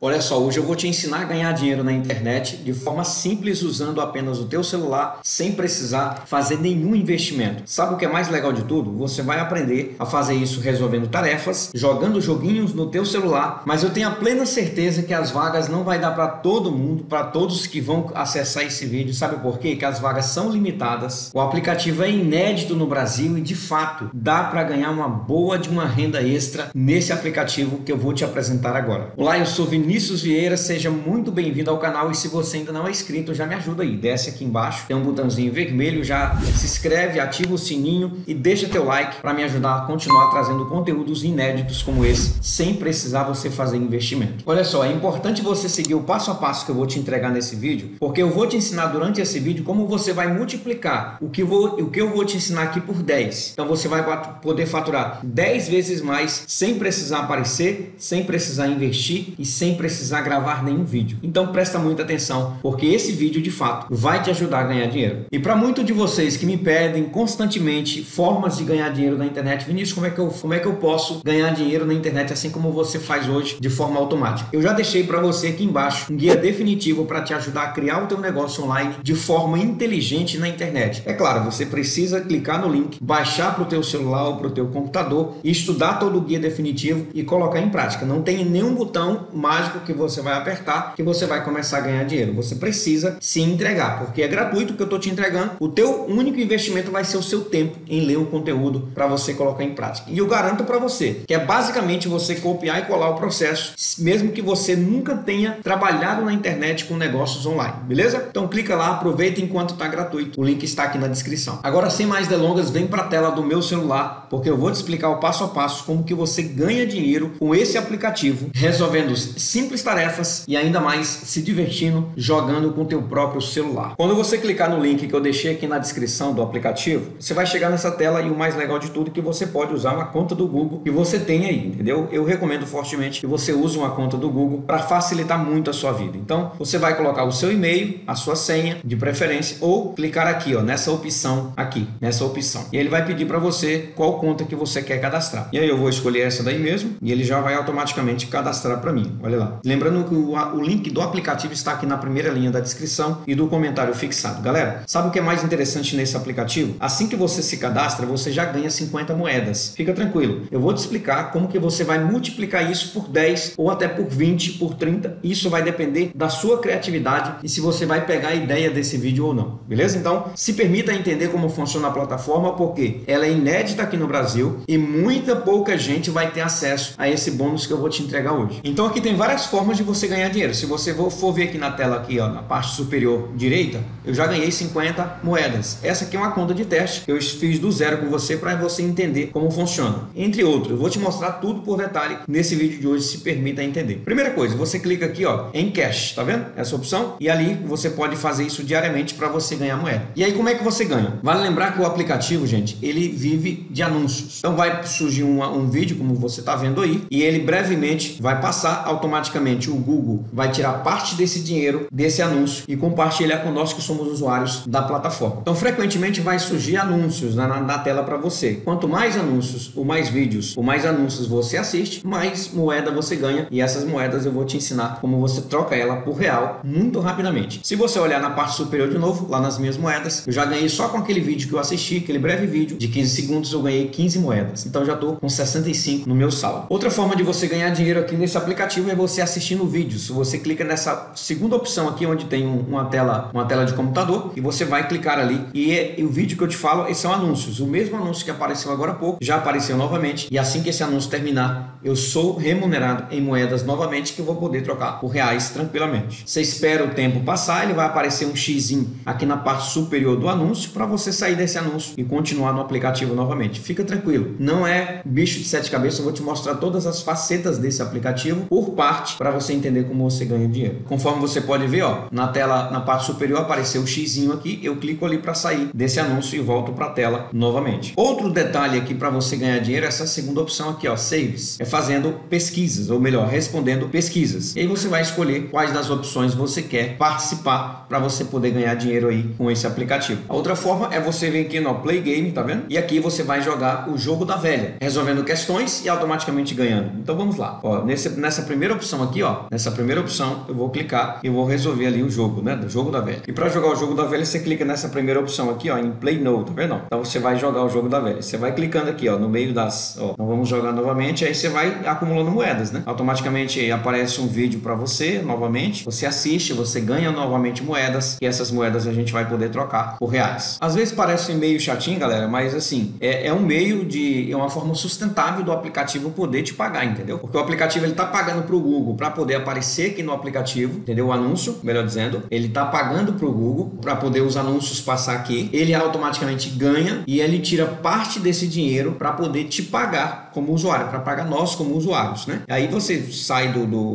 Olha só, hoje eu vou te ensinar a ganhar dinheiro na internet de forma simples usando apenas o teu celular, sem precisar fazer nenhum investimento. Sabe o que é mais legal de tudo? Você vai aprender a fazer isso resolvendo tarefas, jogando joguinhos no teu celular, mas eu tenho a plena certeza que as vagas não vai dar para todo mundo, para todos que vão acessar esse vídeo. Sabe por quê? Que as vagas são limitadas, o aplicativo é inédito no Brasil e de fato dá para ganhar uma boa de uma renda extra nesse aplicativo que eu vou te apresentar agora. Olá, eu sou Vinícius Vieira, seja muito bem-vindo ao canal e se você ainda não é inscrito, já me ajuda aí, desce aqui embaixo, tem um botãozinho vermelho, já se inscreve, ativa o sininho e deixa teu like para me ajudar a continuar trazendo conteúdos inéditos como esse, sem precisar você fazer investimento. Olha só, é importante você seguir o passo a passo que eu vou te entregar nesse vídeo, porque eu vou te ensinar durante esse vídeo como você vai multiplicar o que eu vou te ensinar aqui por 10. Então você vai poder faturar 10 vezes mais sem precisar aparecer, sem precisar investir e sem precisar gravar nenhum vídeo. Então presta muita atenção, porque esse vídeo de fato vai te ajudar a ganhar dinheiro. E para muitos de vocês que me pedem constantemente formas de ganhar dinheiro na internet, Vinícius, como é que eu posso ganhar dinheiro na internet assim como você faz hoje de forma automática? Eu já deixei para você aqui embaixo um guia definitivo para te ajudar a criar o teu negócio online de forma inteligente na internet. É claro, você precisa clicar no link, baixar para o teu celular ou para o teu computador, estudar todo o guia definitivo e colocar em prática. Não tem nenhum botão mágico que você vai apertar que você vai começar a ganhar dinheiro. Você precisa se entregar, porque é gratuito que eu estou te entregando. O teu único investimento vai ser o seu tempo em ler o conteúdo para você colocar em prática. E eu garanto para você que é basicamente você copiar e colar o processo, mesmo que você nunca tenha trabalhado na internet com negócios online, beleza? Então clica lá, aproveita enquanto está gratuito. O link está aqui na descrição. Agora, sem mais delongas, vem para a tela do meu celular, porque eu vou te explicar o passo a passo como que você ganha dinheiro com esse aplicativo, resolvendo simples tarefas e ainda mais se divertindo jogando com o teu próprio celular. Quando você clicar no link que eu deixei aqui na descrição do aplicativo, você vai chegar nessa tela e o mais legal de tudo é que você pode usar uma conta do Google que você tem aí, entendeu? Eu recomendo fortemente que você use uma conta do Google para facilitar muito a sua vida. Então, você vai colocar o seu e-mail, a sua senha de preferência ou clicar aqui, ó, nessa opção aqui, nessa opção. E ele vai pedir para você qual conta que você quer cadastrar. E aí eu vou escolher essa daí mesmo e ele já vai automaticamente cadastrar para mim. Olha lá. Lembrando que o link do aplicativo está aqui na primeira linha da descrição e do comentário fixado. Galera, sabe o que é mais interessante nesse aplicativo? Assim que você se cadastra, você já ganha 50 moedas. Fica tranquilo. Eu vou te explicar como que você vai multiplicar isso por 10 ou até por 20, por 30. Isso vai depender da sua criatividade e se você vai pegar a ideia desse vídeo ou não. Beleza? Então, se permita entender como funciona a plataforma, porque ela é inédita aqui no Brasil e pouca gente vai ter acesso a esse bônus que eu vou te entregar hoje. Então aqui tem várias formas de você ganhar dinheiro. Se você for ver aqui na tela, aqui, ó, na parte superior direita, eu já ganhei 50 moedas. Essa aqui é uma conta de teste que eu fiz do zero com você para você entender como funciona. Entre outros, eu vou te mostrar tudo por detalhe nesse vídeo de hoje, se permita entender. Primeira coisa, você clica aqui, ó, em cash, tá vendo? Essa opção, e ali você pode fazer isso diariamente para você ganhar moeda. E aí como é que você ganha? Vale lembrar que o aplicativo, gente, ele vive de anúncios. Então vai surgir um vídeo como você está vendo aí e ele brevemente vai passar automaticamente. O Google vai tirar parte desse dinheiro desse anúncio e compartilhar com nós que somos usuários da plataforma. Então frequentemente vai surgir anúncios na tela para você. Quanto mais anúncios ou mais vídeos ou mais anúncios você assiste, mais moeda você ganha, e essas moedas eu vou te ensinar como você troca ela por real muito rapidamente. Se você olhar na parte superior de novo, lá nas minhas moedas, eu já ganhei só com aquele vídeo que eu assisti, aquele breve vídeo de 15 segundos, eu ganhei 15 moedas. Então já estou com 65 no meu saldo. Outra forma de você ganhar dinheiro aqui nesse aplicativo é você assistindo vídeos. Se você clica nessa segunda opção aqui, onde tem uma tela de computador, e você vai clicar ali e o vídeo que eu te falo são anúncios. O mesmo anúncio que apareceu agora há pouco já apareceu novamente, e assim que esse anúncio terminar, eu sou remunerado em moedas novamente, que eu vou poder trocar por reais tranquilamente. Você espera o tempo passar, ele vai aparecer um xizinho aqui na parte superior do anúncio para você sair desse anúncio e continuar no aplicativo novamente. Fica tranquilo, não é bicho de sete cabeças. Eu vou te mostrar todas as facetas desse aplicativo por parte para você entender como você ganha dinheiro. Conforme você pode ver, ó, na tela, na parte superior apareceu o xizinho aqui, eu clico ali para sair desse anúncio e volto para a tela novamente. Outro detalhe aqui para você ganhar dinheiro é essa segunda opção aqui, ó, saves, é fazendo pesquisas, ou melhor, respondendo pesquisas. E aí você vai escolher quais das opções você quer participar para você poder ganhar dinheiro aí com esse aplicativo. A outra forma é você vir aqui no Play Game, tá vendo? E aqui você vai jogar o jogo da velha, resolvendo questões e automaticamente ganhando. Então vamos lá. Ó, nessa primeira opção opção aqui, ó, nessa primeira opção, eu vou clicar e vou resolver ali o jogo, né, do jogo da velha. E para jogar o jogo da velha, você clica nessa primeira opção aqui, ó, em Play Now, tá vendo? Então você vai jogar o jogo da velha. Você vai clicando aqui, ó, no meio das, ó, então vamos jogar novamente, aí você vai acumulando moedas, né? Automaticamente aparece um vídeo para você, novamente, você assiste, você ganha novamente moedas, e essas moedas a gente vai poder trocar por reais. Às vezes parece meio chatinho, galera, mas assim, é um meio de, é uma forma sustentável do aplicativo poder te pagar, entendeu? Porque o aplicativo ele tá pagando pro Google para poder aparecer aqui no aplicativo, entendeu? O anúncio, melhor dizendo, ele tá pagando pro Google para poder os anúncios passar aqui, ele automaticamente ganha e ele tira parte desse dinheiro para poder te pagar como usuário, para pagar nós como usuários, né? Aí você sai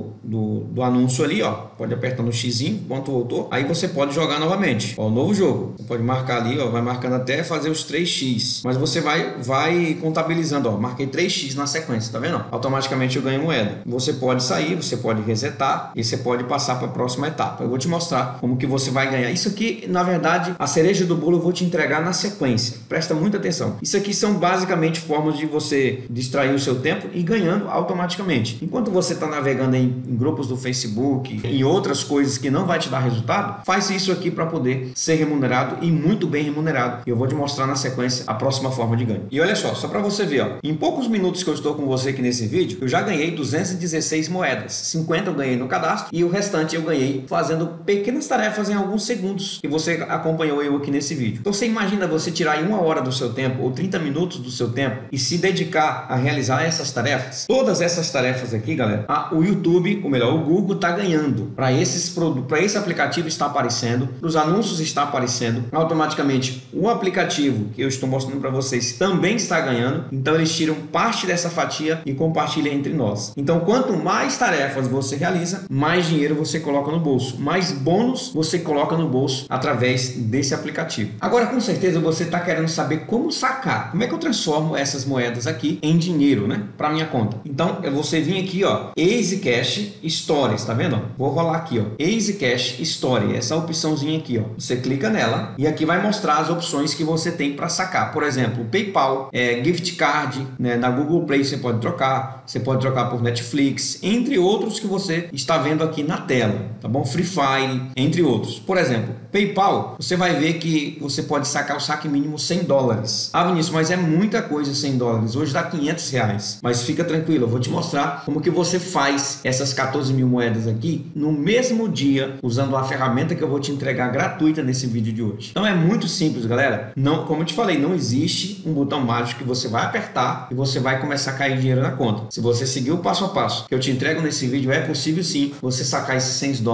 do anúncio ali, ó, pode apertar no xizinho, enquanto voltou, aí você pode jogar novamente, ó, o novo jogo, você pode marcar ali, ó, vai marcando até fazer os 3x, mas você vai contabilizando, ó, marquei 3x na sequência, tá vendo? Automaticamente eu ganho moeda. Você pode sair, você pode resetar e você pode passar para a próxima etapa. Eu vou te mostrar como que você vai ganhar. Isso aqui, na verdade, a cereja do bolo eu vou te entregar na sequência. Presta muita atenção. Isso aqui são basicamente formas de você distrair o seu tempo e ganhando automaticamente. Enquanto você está navegando em grupos do Facebook, em outras coisas que não vai te dar resultado, faz isso aqui para poder ser remunerado e muito bem remunerado. E eu vou te mostrar na sequência a próxima forma de ganho. E olha só para você ver, ó, em poucos minutos que eu estou com você aqui nesse vídeo, eu já ganhei 216 moedas. 50 eu ganhei no cadastro e o restante eu ganhei fazendo pequenas tarefas em alguns segundos que você acompanhou eu aqui nesse vídeo. Então você imagina você tirar aí 1 hora do seu tempo ou 30 minutos do seu tempo e se dedicar a realizar essas tarefas? Todas essas tarefas aqui, galera, o YouTube, ou melhor, o Google está ganhando. Para esse aplicativo está aparecendo, os anúncios está aparecendo, automaticamente o aplicativo que eu estou mostrando para vocês também está ganhando. Então eles tiram parte dessa fatia e compartilham entre nós. Então quanto mais tarefas você realiza, mais dinheiro você coloca no bolso, mais bônus você coloca no bolso através desse aplicativo. Agora com certeza você está querendo saber como sacar, como é que eu transformo essas moedas aqui em dinheiro, né, para minha conta. Então você vem aqui, ó, Easy Cash Stories, tá vendo? Vou rolar aqui, ó, Easy Cash Story, essa opçãozinha aqui, ó. Você clica nela e aqui vai mostrar as opções que você tem para sacar. Por exemplo, PayPal, Gift Card, né, na Google Play você pode trocar por Netflix, entre outros que você está vendo aqui na tela, tá bom? Free Fire, entre outros. Por exemplo, PayPal, você vai ver que você pode sacar o saque mínimo $100. Ah, Vinícius, mas é muita coisa $100. Hoje dá R$500. Mas fica tranquilo, eu vou te mostrar como que você faz essas 14 mil moedas aqui no mesmo dia, usando a ferramenta que eu vou te entregar gratuita nesse vídeo de hoje. Então é muito simples, galera. Não, como eu te falei, não existe um botão mágico que você vai apertar e você vai começar a cair dinheiro na conta. Se você seguir o passo a passo que eu te entrego nesse vídeo, é possível sim você sacar esses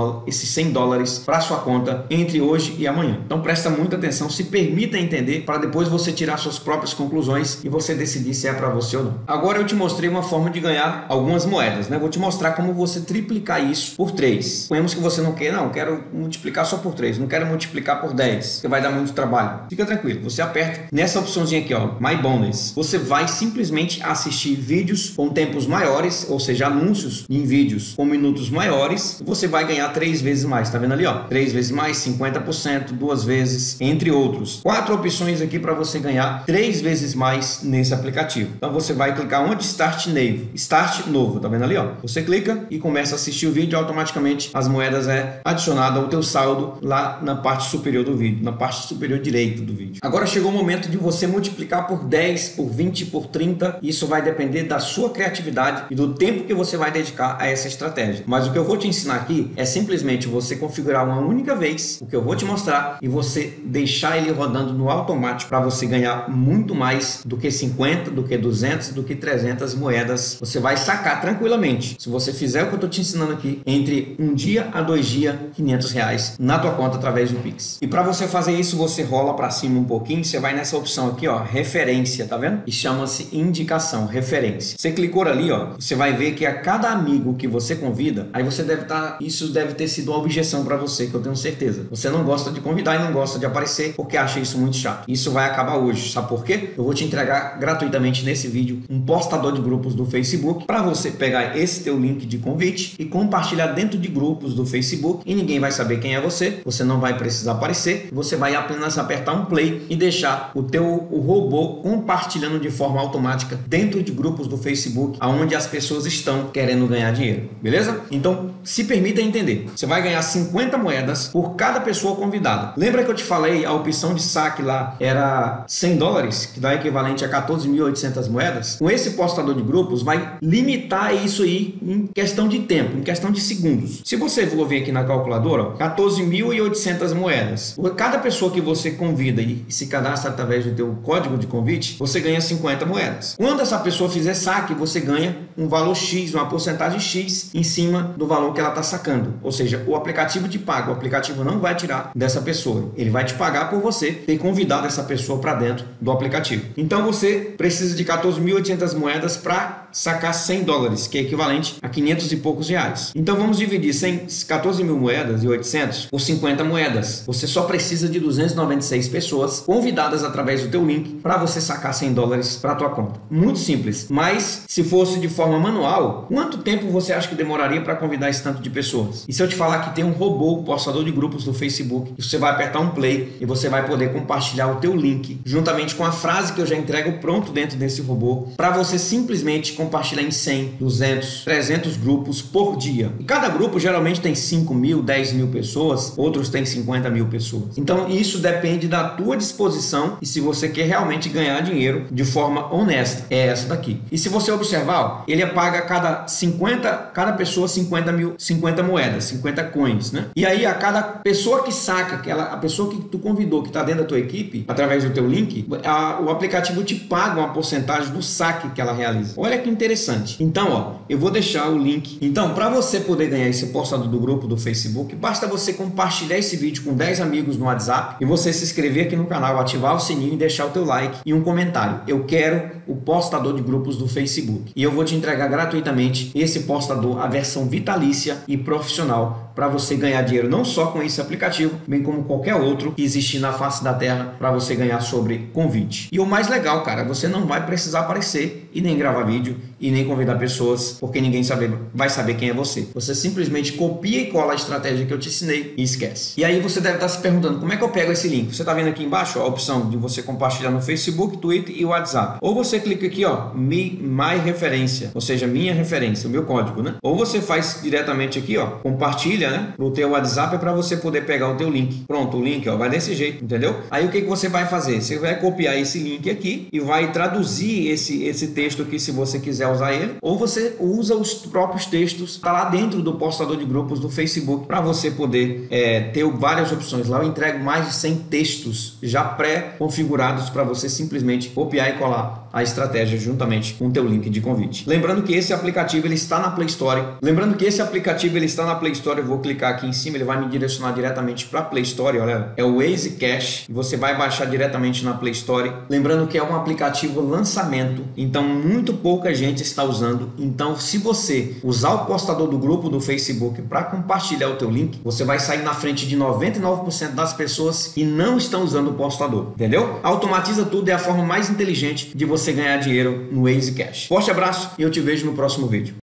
$100 para sua conta entre hoje e amanhã. Então presta muita atenção, se permita entender para depois você tirar suas próprias conclusões e você decidir se é para você ou não. Agora eu te mostrei uma forma de ganhar algumas moedas, né? Vou te mostrar como você triplicar isso por 3. Suponhamos que você não quer, não, quero multiplicar só por 3, não quero multiplicar por 10, que vai dar muito trabalho. Fica tranquilo, você aperta nessa opçãozinha aqui, ó, My Bonus. Você vai simplesmente assistir vídeos com tempos maiores, ou seja, anúncios em vídeos com minutos maiores, você vai ganhar 3 vezes mais, tá vendo ali, ó? 3 vezes mais, 50%, 2 vezes, entre outros. 4 opções aqui para você ganhar 3 vezes mais nesse aplicativo. Então você vai clicar onde Start Novo. Start Novo, tá vendo ali, ó? Você clica e começa a assistir o vídeo, automaticamente as moedas é adicionada ao teu saldo lá na parte superior do vídeo, na parte superior direita do vídeo. Agora chegou o momento de você multiplicar por 10, por 20, por 30. Isso vai depender da sua criatividade e do tempo que você vai dedicar a essa estratégia. Mas o que eu vou te ensinar aqui é simplesmente você configurar uma única vez o que eu vou te mostrar e você deixar ele rodando no automático para você ganhar muito mais do que 50, do que 200, do que 300 moedas. Você vai sacar tranquilamente. Se você fizer o que eu estou te ensinando aqui, entre 1 dia a 2 dias, R$500 na tua conta através do Pix. E para você fazer isso, você rola para cima um pouquinho, você vai nessa opção aqui, ó, referência, tá vendo? E chama-se indicação, referência. Você clicou ali, ó, você vai ver que a cada amigo que você convida, aí você deve estar, isso deve ter sido uma objeção para você, que eu tenho certeza. Você não gosta de convidar e não gosta de aparecer porque acha isso muito chato. Isso vai acabar hoje, sabe por quê? Eu vou te entregar gratuitamente nesse vídeo um postador de grupos do Facebook para você pegar esse teu link de convite e compartilhar dentro de grupos do Facebook e ninguém vai saber quem é você, você não vai precisar aparecer, você vai apenas apertar um play e deixar o robô compartilhando de forma automática dentro de grupos do Facebook, onde as pessoas estão querendo ganhar ganhar dinheiro, beleza? Então, se permita entender. Você vai ganhar 50 moedas por cada pessoa convidada. Lembra que eu te falei, a opção de saque lá era $100, que dá equivalente a 14.800 moedas? Com esse postador de grupos, vai limitar isso aí em questão de tempo, em questão de segundos. Se você for ver aqui na calculadora, 14.800 moedas. Cada pessoa que você convida e se cadastra através do teu código de convite, você ganha 50 moedas. Quando essa pessoa fizer saque, você ganha um valor X, uma porcentagem X em cima do valor que ela está sacando. Ou seja, o aplicativo te paga, o aplicativo não vai tirar dessa pessoa. Ele vai te pagar por você ter convidado essa pessoa para dentro do aplicativo. Então você precisa de 14.800 moedas para sacar $100, que é equivalente a 500 e poucos reais. Então vamos dividir 14 mil moedas e 800 por 50 moedas. Você só precisa de 296 pessoas convidadas através do teu link para você sacar $100 para a tua conta. Muito simples. Mas se fosse de forma manual, quanto tempo você acha que demoraria para convidar esse tanto de pessoas? E se eu te falar que tem um robô, postador de grupos do Facebook, você vai apertar um play e você vai poder compartilhar o teu link juntamente com a frase que eu já entrego pronto dentro desse robô para você simplesmente compartilhar em 100, 200, 300 grupos por dia. E cada grupo geralmente tem 5.000, 10.000 pessoas, outros têm 50.000 pessoas. Então isso depende da tua disposição e se você quer realmente ganhar dinheiro de forma honesta. É essa daqui. E se você observar, ó, ele paga cada pessoa 50 moedas, 50 coins, né? E aí a cada pessoa que saca, a pessoa que tu convidou, que está dentro da tua equipe, através do teu link, o aplicativo te paga uma porcentagem do saque que ela realiza. Olha que interessante. Então, ó, eu vou deixar o link. Então, para você poder ganhar esse postador do grupo do Facebook, basta você compartilhar esse vídeo com 10 amigos no WhatsApp e você se inscrever aqui no canal, ativar o sininho e deixar o teu like e um comentário. Eu quero o postador de grupos do Facebook. E eu vou te entregar gratuitamente esse postador, a versão vitalícia e profissional, para você ganhar dinheiro não só com esse aplicativo, bem como qualquer outro que existe na face da terra para você ganhar sobre convite. E o mais legal, cara, você não vai precisar aparecer e nem gravar vídeo e nem convidar pessoas, porque ninguém vai saber quem é você. Você simplesmente copia e cola a estratégia que eu te ensinei e esquece. E aí você deve estar se perguntando, como é que eu pego esse link? Você está vendo aqui embaixo a opção de você compartilhar no Facebook, Twitter e WhatsApp. Ou você clica aqui, ó, My Referência, ou seja, minha referência, o meu código, né? Ou você faz diretamente aqui, ó, compartilha, né, no teu WhatsApp para você poder pegar o teu link. Pronto, o link, ó, vai desse jeito, entendeu? Aí o que você vai fazer? Você vai copiar esse link aqui e vai traduzir esse texto aqui, se você quiser usar ele, ou você usa os próprios textos, tá lá dentro do postador de grupos do Facebook para você poder ter várias opções. Lá eu entrego mais de 100 textos já pré-configurados para você simplesmente copiar e colar a estratégia juntamente com o teu link de convite. Lembrando que esse aplicativo ele está na Play Store. Eu vou clicar aqui em cima, ele vai me direcionar diretamente para a Play Store, olha, é o Waze Cash, e você vai baixar diretamente na Play Store. Lembrando que é um aplicativo lançamento, então muito pouca gente está usando. Então, se você usar o postador do grupo do Facebook para compartilhar o teu link, você vai sair na frente de 99% das pessoas que não estão usando o postador, entendeu? Automatiza tudo, é a forma mais inteligente de você ganhar dinheiro no Waze Cash. Forte abraço e eu te vejo no próximo vídeo.